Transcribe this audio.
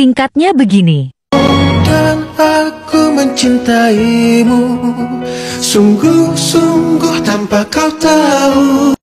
Singkatnya begini. Dan aku mencintaimu, sungguh-sungguh tanpa kau tahu.